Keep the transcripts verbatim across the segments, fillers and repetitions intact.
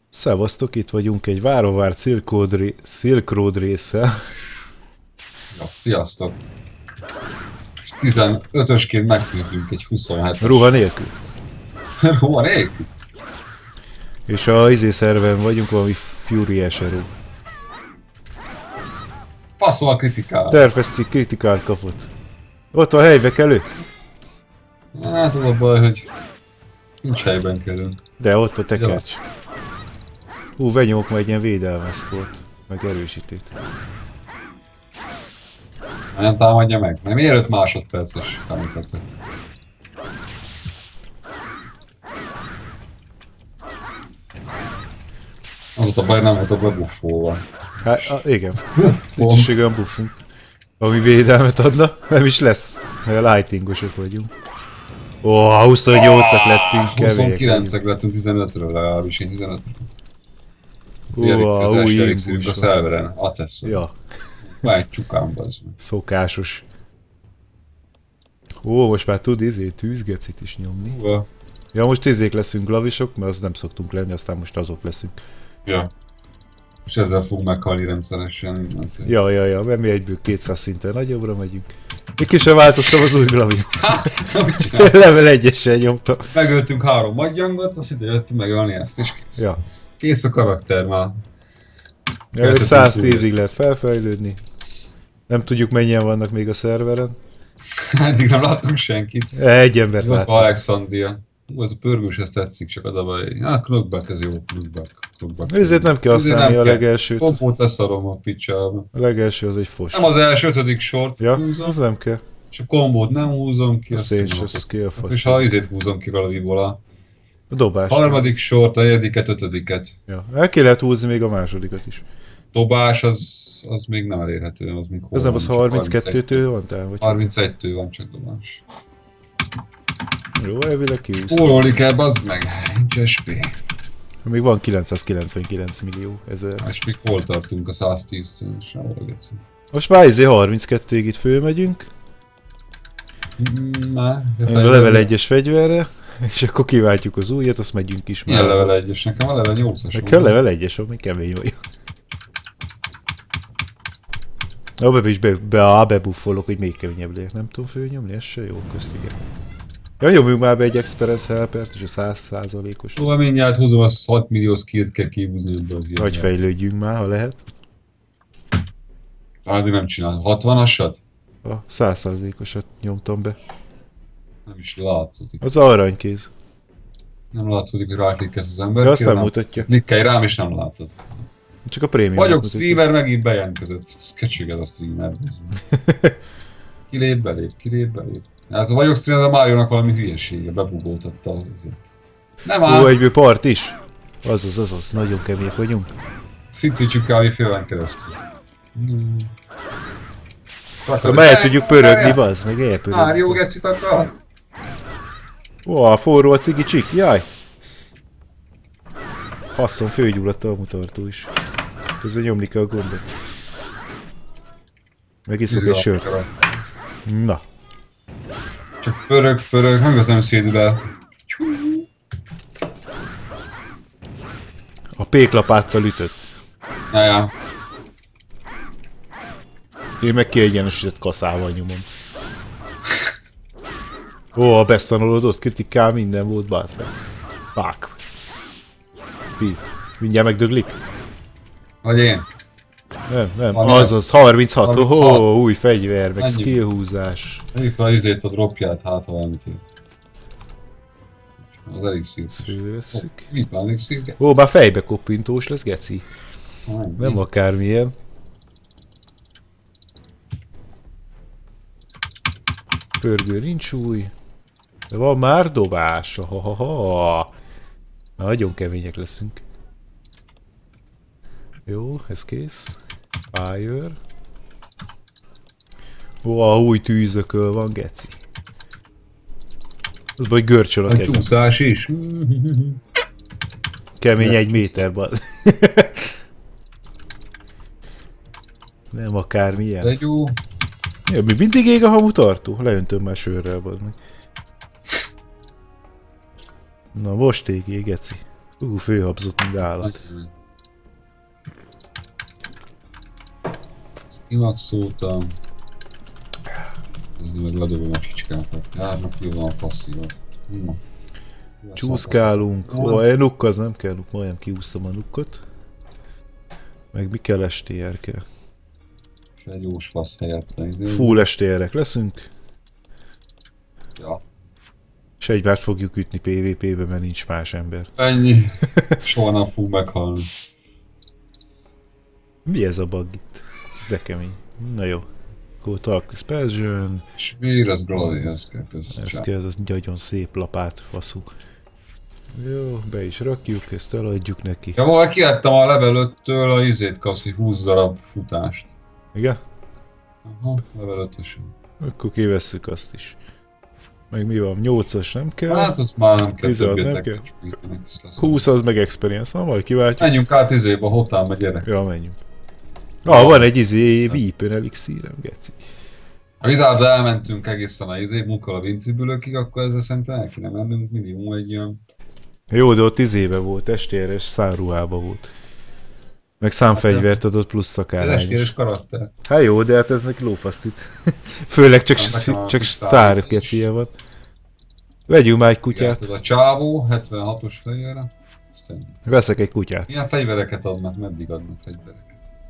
Szevasztok, itt vagyunk egy várovárt Silk Road, ré... Silk Road résszel. Ja, sziasztok! És tizenötösként megküzdünk egy huszonhetes. Ruha nélkül. Ruha nélkül? És a izé szerven vagyunk, valami Fury Esero. Passzol a kritikál. Terfeszti kritikát kapott. Ott a helybe elő. Hát az a baj, hogy nincs helyben kerül. De ott a tekercs. Hú, benyomok majd egy ilyen védelmeszkort. Meg erősítőt. Nem támadja meg? Nem ér öt másodperces támogatok. Az ott a baj, nem volt a bebuffolva. Hát, a, igen. Nincs is olyan buffunk. Ami védelmet adna, nem is lesz. Mert a lightingosok vagyunk. Ó, oh, huszonnyolcak lettünk, kevék. huszonkilencek lettünk tizenötről, legalábbis én tizenötről. Ó, a új elixírünk a szerveren, Accesszor. Ja. Vágy csukám, bazd meg. Szokásos. Ó, most már tud izé tűzgecit is nyomni. Uva. Ja, most izék leszünk glavisok, mert az nem szoktunk lenni, aztán most azok leszünk. Ja. És ezzel fog meghalni rendszeresen. Ja, ja, ja, mert mi egyből kétszáz szinten nagyobbra megyünk. Még ki sem változtam az új glavin. Level egyessel nyomtam. Megöltünk három magyjangot, azt ide jöttünk megölni ezt, és kész. Ja. Kész a karakter már. Ja, száztízig lehet felfejlődni. Nem tudjuk mennyien vannak még a szerveren. Eddig nem láttunk senkit. Egy embert Ott láttunk. van Alexandria. Ú, ez a pörgős, ezt tetszik, csak az a baj. Hát, knockback, ez jó, knockback. knockback. Ezért nem kell Ezért használni nem a kell. legelsőt. Kompót leszarom a picsába. A legelső az egy fos. Nem az első ötödik sort Ja, húzom, az nem kell. és a kombót nem húzom ki, Azt én is, az ki a fasz. és ha izét húzom ki valakiból a A dobás. harmadik sort, a negyediket, ötödiket. Ja. El ki lehet húzni még a másodikat is. Dobás az, az még nem elérhető, az még hol Ez nem van, az csak harminckettőtől van tehát? Vagy? harmincegytől van csak dobás. Jó, elvileg kiúsztam. Órolni kell, bazd meg, nincs es pé. Még van kilencszázkilencvenkilenc millió ezer. És még hol tartunk a száztíztől, és ahol geci. Most már izé harminckettőig itt fölmegyünk. Ne, A level egyes fegyverre. És akkor kiváltjuk az újat, azt megyünk is milyen már. level egyes? Nekem a level nyolcas. Nekem level egyes, ami kemény vagy. Na, be is be, be, bebuffolok, hogy még keményebb legyek. Nem tudom fölnyomni, ez se jó, közt igen. Ja, nyomjuk már be egy Experience Helpert, és a száz százalékos. Szóval mindjárt húzom, az hat millió skillt kell kihúzni ebből. Vagy fejlődjünk már, ha lehet. Addig nem csinál. hatvanasat? A száz százalékosat nyomtam be. Nem is látszódik. Az aranykéz. Nem látszódik, hogy ráklikkesz az ember. De azt nem mutatja. Klikkelj rám és nem látod. Csak a prémium. Vagyok streamer, megint bejelentkezett. Szkecsüged a streamer. Kilép, belép, kilép, belép. Ez a vagyok streamer, a Máriónak valami hülyesége, bebugoltatta azért. Nem áll! Ó, egyből part is? Azaz, azaz, nagyon kemény vagyunk. Szintítsük kávé félen keresztül. Hmm. Ha meg tudjuk pörögni, bazd, meg elpörögni. Márió gecit akar? Ó, a forró a cigi csik, jaj! Faszom, fölgyulladt a mutartó is. Közben nyomni kell a gombot. Megiszok egy sört. Na. Csak pörög, pörög, nem igaz nem szédül el. A péklapáttal ütött. Jajjá. Én meg kiegyenesített kaszával nyomom. Ó, a besztanulódott, kritikál, minden volt, bász meg. Fuck. Píf. Mindjárt megdöglik? Vagy én? Nem, nem, Ami azaz, az? harminchat, harminchat. oh, új fegyver, meg Ennyi. skill húzás. Egyik fel izét a dropját, hát ha valamit ér. Az elixír. Szővesszük. Mit van elixír? Ó, már fejbe koppintós lesz, geci. Nem akármilyen. Pörgő nincs új. De van már dobás. Ha, ha, ha. Nagyon kemények leszünk. Jó, ez kész. Fire. Ó, a új tűzököl van, geci. Az baj, görcsöl a A kezem. csúszás is. Kemény egy méter, baz. Nem akármilyen. De jó. Ja, mi mindig ég a hamutartó? Leöntöm már sörrel, bazd meg. Na most ég, ég, geci. Ú, főhabzott, mint állat. Kimaxoltam. Ez meg ledobom a csicskákat. Járnak jó van a passzívat. Na. Csúszkálunk. Ó, egy nukk az nem kell, nukk, majdnem kiúsztam a nukkot. Meg mi kell, es té er kell. Egy jós fasz helyett. Full es té erek leszünk. Ja. És egymást fogjuk ütni pé vé pé-be, mert nincs más ember. Ennyi. Soha nem fog meghalni. Mi ez a bug itt? De kemény. Na jó. Go talk Spassion. És miért ez Gladi? Ez kell Ez kell, ez nagyon szép lapát, faszú. Jó, be is rakjuk, ezt eladjuk neki. Ja, valahogy kiadtam a level öttől a izét kapsz, húsz darab futást. Igen? Aha, level ötösen. Akkor kivesszük azt is. Meg mi van? nyolcas nem kell. Hát az már nem kell tizenhat nem többet. kell. húsz az meg experience, na majd kiváltjuk. Menjünk át izébe, a hotánba gyere. Ja, menjünk. Ah, van egy izé vípön elixírem, geci. Ha Vizárda elmentünk egészen a izé, munkkal a Vintribülökig, akkor ezzel szerintem el kéne mennünk minimum egy olyan... Jó, de ott izébe volt, es té er-es szánruhába volt. Meg számfegyvert adott plusz szakárány Ez is. es té er-es karakter. Hát jó, de hát ez neki lófaszt üt. Főleg csak, nekem a csak kis szár szár gecie van. Vegyünk már egy Igen, kutyát. ez a csávó, hetvenhatos fegyvere. Veszek egy kutyát. Milyen fegyvereket adnak, meddig adnak fegyvereket?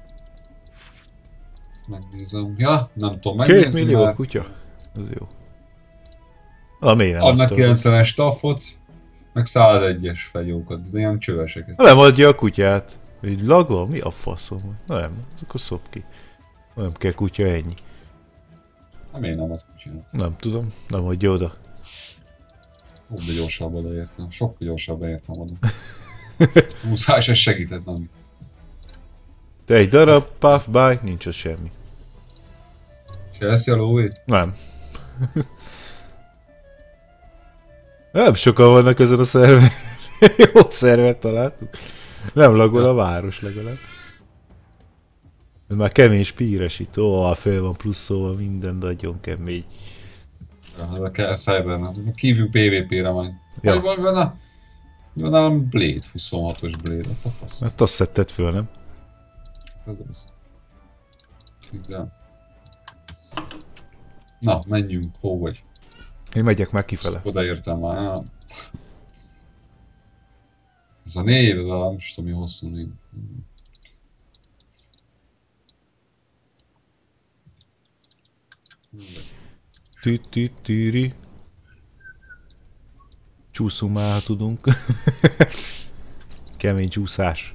Megnézem. Ja, nem tudom, megnézni. Két millió már. kutya? Az jó. Na, miért nem Adnak adtam? kilencvenes staffot, meg százegyes fegyókat, de ilyen csöveseket. Nem adja a kutyát. Egy lag van? Mi a faszom? Nem, akkor szop ki. Nem kell kutya, ennyi. Nem én nem ad kutyát. Nem tudom, nem adja oda. Ó, de gyorsabb odaértem. Sokkal gyorsabb értem oda. Húszás, ez segített, nem? Te egy darab, puff, bye, nincs ott semmi. Se eszi a lóvét? Nem. Nem sokan vannak ezen a szerver. Jó szervert találtuk. Nem lagol a város legalább. Ez már kemény spíresít. Ó, fel van pluszolva minden, nagyon kemény. Ja, de kell Cybernek. Kívjuk pé vé pé-re majd. Ja. Hogy van benne? Mi van nálam Blade, huszonhatos Blade. Hát a fasz. Hát azt szedted föl, nem? Ez az. Igen. Na, menjünk, hol vagy? Én megyek már kifele. Odaértem már. Ez a név, ez a, most tudom, mi hosszú név. Tü-tü-türi. Csúszunk már, ha tudunk. Kemény csúszás.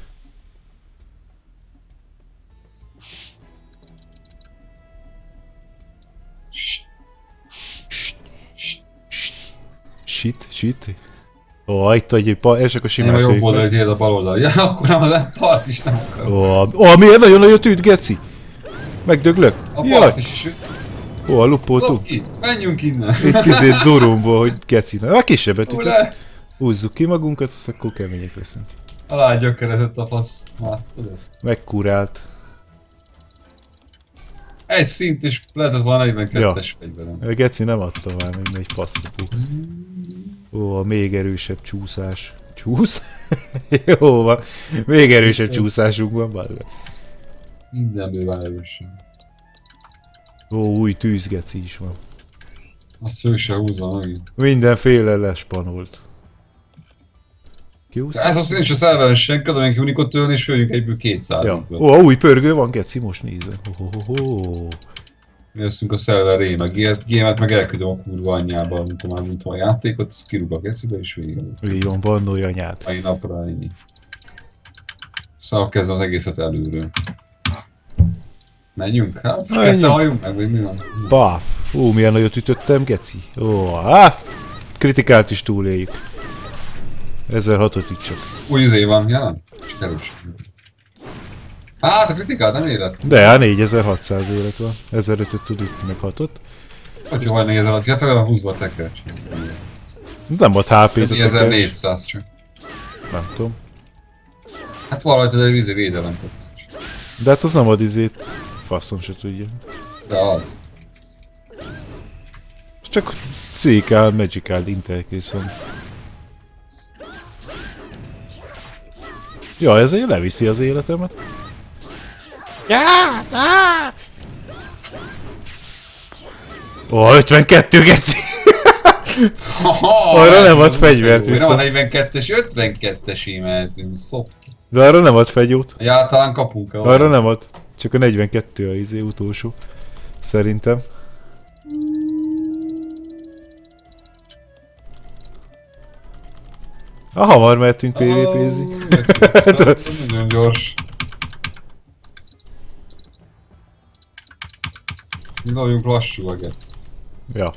Shit, shit. Ó, itt egy pa, és akkor Én simán a jobb töljük meg. oldal, tiéd a bal oldal. Ja, akkor nem a part is nem akarom. Ó, ó, miért nagyon nagyon tűnt, geci? Megdöglök? A Jaj! part is is. Ó, a lupótunk. Dob ki, menjünk innen. Itt izét durumból, hogy geci. Na, a kisebbet Ó, ütött. le! Húzzuk ki magunkat, azt akkor kemények leszünk. Alá gyökerezett a fasz. Hát, tudod. Megkurált. Egy szint is lehetett volna negyvenkettes fegyverem. A geci nem adta már még egy passzapú. Ó, a még erősebb csúszás. Csúsz? Jó van. Még erősebb csúszásunk van, bármilyen. Minden bőven erősen. Ó, új tűzgeci is van. Azt ő se húzza megint. Mindenféle lespanolt. De ez azt nincs a szerveren senki, de mindenki unikot tölni és följük egyből kétszáz. Ja. Ó, a új pörgő van, geci, most nézem. Oh, oh, oh. Mi leszünk a szerverré, meg gémet meg elküldöm a kurva anyjába, amikor már mondtam a játékot, az kirúg a gecibe és vége. Így van, bannolj anyád. Mai napra ennyi. Szóval kezdem az egészet előről. Menjünk? Hát, Menjünk. ketten halljunk meg, vagy mi van? Buff. Ó, milyen nagyot ütöttem, geci. Ó, hát. Kritikált is túléljük. ezerhatot itt csak. Új izé van, ja nem? És erős. Hát a kritikát nem élet. De hát négyezer-hatszáz élet van. ezerötöt tud ütni, meg hatot. Hogyha vagy négyezer alatt, ja például húszba a tekercs. Nem ad há pét a tekercs. ezernégyszáz csak. Nem tudom. Hát valahogy az egy vízi védelem tekercs. De hát az nem ad izét. Faszom se tudja. De ad. Csak cé ká Magical Intercase-on. Ja, ez egy leviszi az életemet. Ja, ja. Ó, ötvenkettő geci! Arra nem ad fegyvert vissza. Nem a negyvenkettes, ötvenkettes emeltünk, szok. De arra nem ad fegyót. Ja, talán kapunk-e? Arra nem ad. Csak a negyvenkettő a izé utolsó. Szerintem. Ah, hamar mehetünk pé vé pézni. Nagyon gyors. Nagyon lassú a gec. Ja.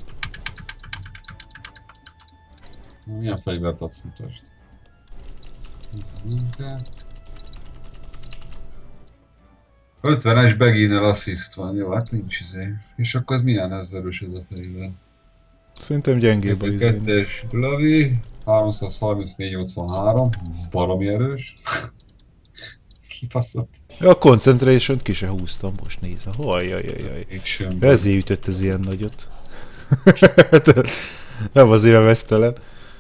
Milyen fegyvert adsz, mutasd? ötvenes beginner assist van, jó, hát nincs izé. És akkor ez milyen ez erős ez a fegyver? Szerintem gyengébb a izé. kettes Blavi, háromszázharmincnégy nyolcvanhárom, baromi erős. Kibaszott. Ja, a concentration-t ki se húztam, most nézze. Hajjajajaj. Ezért ütött ez ilyen nagyot. Nem azért vesztelen.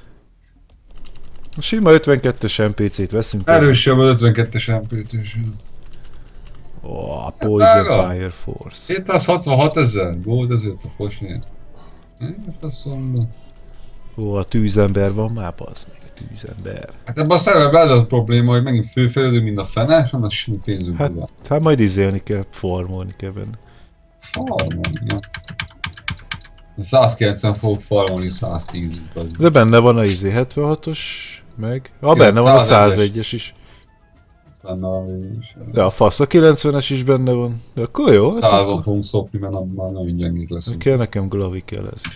A sima ötvenkettes em pé cét veszünk. Erősebb az ötvenkettes em pé cé. Ó, a Poison Fire Force. hétszázhatvanhat ezer, gold ezért a fosnyét. Nem faszomba. Ó, a tűzember van már, bazd meg, a tűzember. Hát ebben a szervezetben az a probléma, hogy megint főfejlődünk, mint a fene, és nem az semmi pénzünk hát, van. hát majd izélni kell, farmolni kell benne. Farmolni, ja. százkilencven fogok farmolni száztíz. De benne van a izé hetvenhatos, meg... Ah, benne van a százegyes is. Benne van is. De a fasz, a kilencvenes is benne van. De akkor jó. Százon fogunk szopni, mert már nagyon gyengék leszünk. Kell nekem glavi kell ez.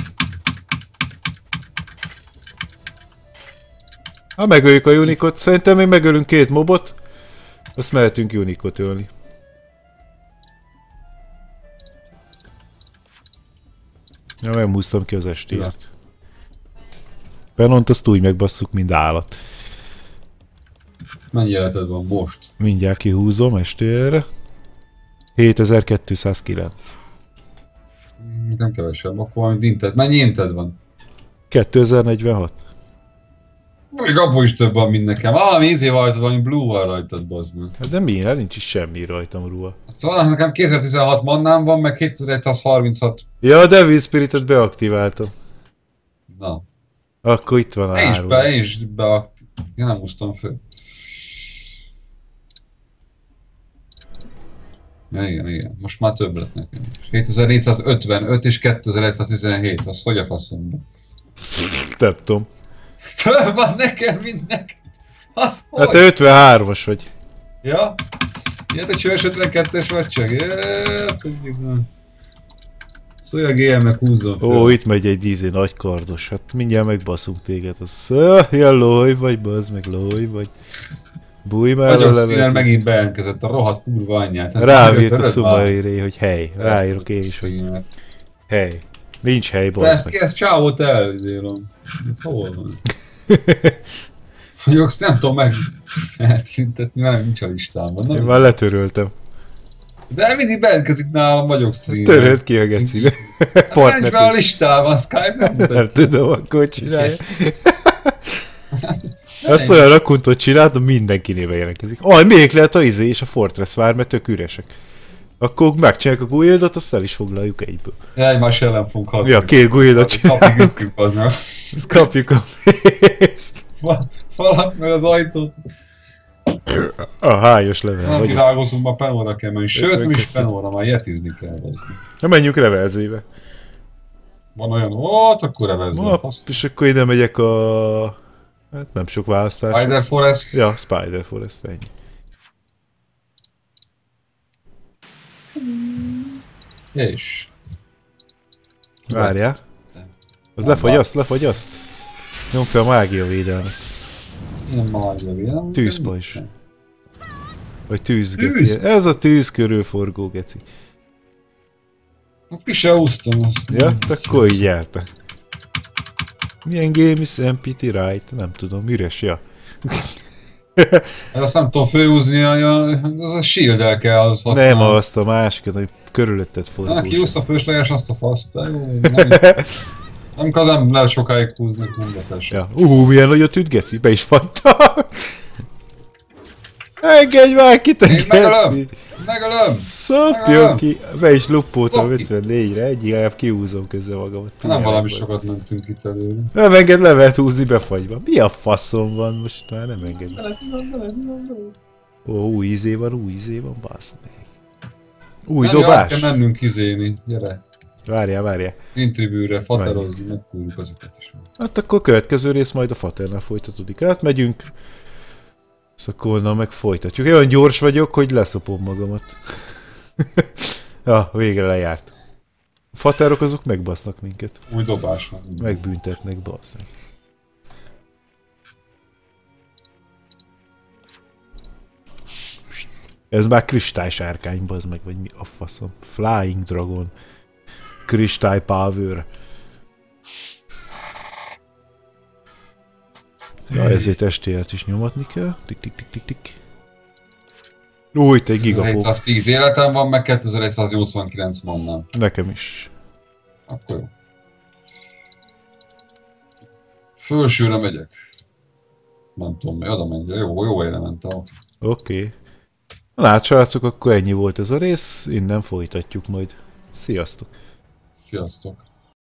Ha megöljük a unikot, szerintem még megölünk két mobot, azt mehetünk unikot ölni. Ja, nem húztam ki az estért. Penont azt úgy megbasszuk, mint állat. Mennyi életed van most? Mindjárt kihúzom estére. hétezer-kétszázkilenc. Nem kevesebb, akkor valamit inted. Mennyi inted van? kétezer-negyvenhat. Még abból is több van, mint nekem. Valami ízé rajtad, valami blue-val rajtad, bazd meg. Hát de miért? Nincs is semmi rajtam ruha. Szóval nekem kétezer-tizenhat mannám van, meg kétezer-egyszázharminchat. Ja, a Devil Spiritet beaktiváltam. Na. Akkor itt van a Én is három. be, én is be. Én nem húztam föl. Ja, igen, igen. Most már több lett nekem. hétezer-négyszázötvenöt és kétezer-egyszáztizenhét. Az hogy a faszomba? Több tudom. Több van nekem, mint neked. Az Hát hogy? te ötvenhármas vagy. Ja? Ilyet a csöves ötvenkettes vagy csak? Jaj, tudjuk már. Szóval a gé em-nek húzzon fel. Ó, itt megy egy ízé nagy kardos. Hát mindjárt megbaszunk téged. Az... Uh, ja, lój vagy, bazd meg, lój vagy. Bújj már Vagyok a Sziner levet. megint bejelentkezett a rohadt kurva anyját. Rám írt a szumairé, hogy hely. Ráírok én is, hogy hely. Nincs hely, bazd ezt, meg. ezt csávot elizélom. Hol van? Vagyok, nem tudom meg eltüntetni, mert nincs a listámban. Én már letöröltem. De mindig bejelentkezik nálam, vagyok streamer. Töröld ki a gecibe. Hát nincs be a listában, Skype nem mutatja. Nem tudom, akkor csinálja. Azt olyan rakuntot csináltam, mindenki néven jelentkezik. Ah, még lehet a izé és a Fortress vár, mert tök üresek. Akkor megcsináljuk a guildot, azt el is foglaljuk egyből. Ja, egymás ellen fogunk hatni. Ja, két guildot csináljuk. Kapjuk az meg. Azt kapjuk a pénzt. Falat meg az ajtót. A hályos level Nem vagy. kirágozunk, ma penóra kell menni. Sőt, nem is penóra, már jetizni kell. Na menjünk revelzébe. Van olyan, ott, akkor revezzem. Ma, és akkor ide megyek a... Hát nem sok választás. Spider Forest. Ja, Spider Forest, ennyi. És... Várjál. Az lefagyaszt, lefagyaszt. Nyom fel a mágia védelmet. Ilyen mágia védelmet. Tűzpajzs. Vagy tűz, Tűz? geci. Ez a tűz körül forgó geci. Hát ki se húztam azt. Ja, akkor így járta. Milyen game is empty right? Nem tudom, üres, ja. Azt nem tudom főhúzni, az a shield-el kell az használni. Nem azt a másikat, hogy körülötted forgós. Na, kihúzta fősleges azt a faszt, de jó, nem, nem, nem lehet sokáig húzni, nem beszél sem. Ja, ú, milyen nagy a tűt, geci, be is fagyta. Engedj már ki, te Én megölöm! geci! Megölöm! Szopjon ki! Be is luppoltam Szop ki! ötvennégyre, egyik kihúzom közben magamat. Nem valami Pillanatban. sokat mentünk itt előre. Nem enged levet húzni befagyva. Mi a faszom van most már? Nem enged. Ó, új izé van, új izé van, baszd meg. Új Nem, át dobás. kell mennünk izéni. Gyere. Várjál, várjál. Intribűre, faterozni, megkúrjuk azokat is. Hát akkor következő rész majd a Faternál folytatódik. Átmegyünk. Szakolna meg folytatjuk. Olyan gyors vagyok, hogy leszopom magamat. Ja, végre lejárt. A Faterok azok megbasznak minket. Új dobás van. Megbüntetnek, basznak. Ez már kristálysárkány, bazd meg, vagy mi a faszom. Flying Dragon. Kristály Power. Ja, ezért estélet is nyomatni kell. Tik, tik, tik, tik, tik. Ó, itt egy gigapó. hétszáztíz életem van, meg kétezer-egyszáznyolcvankilenc mannám. Nekem is. Akkor jó. Fölsőre megyek. Nem tudom, mi oda menj. Jó, jó helyre mentem. Oké. Okay. Na hát srácok, akkor ennyi volt ez a rész. Innen folytatjuk majd. Sziasztok! Sziasztok!